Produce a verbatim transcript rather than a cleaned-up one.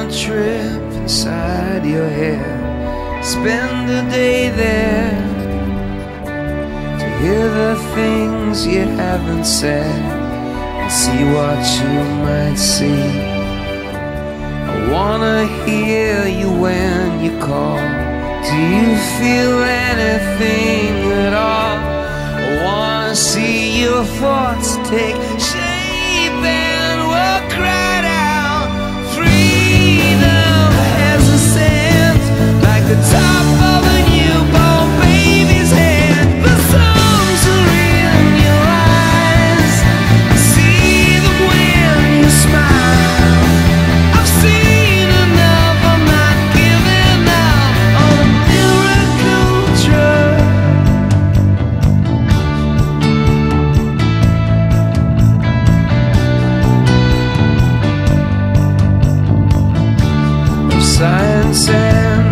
trip inside your head. Spend a day there to hear the things you haven't said and see what you might see. I wanna hear you when you call. Do you feel anything at all? I wanna see your thoughts take shape and walk right out. Freedom has a scent like the top of a newborn baby's head. The songs are in your eyes, see them when you smile. I've seen enough, I'm not giving up on a miracle drug. Of science and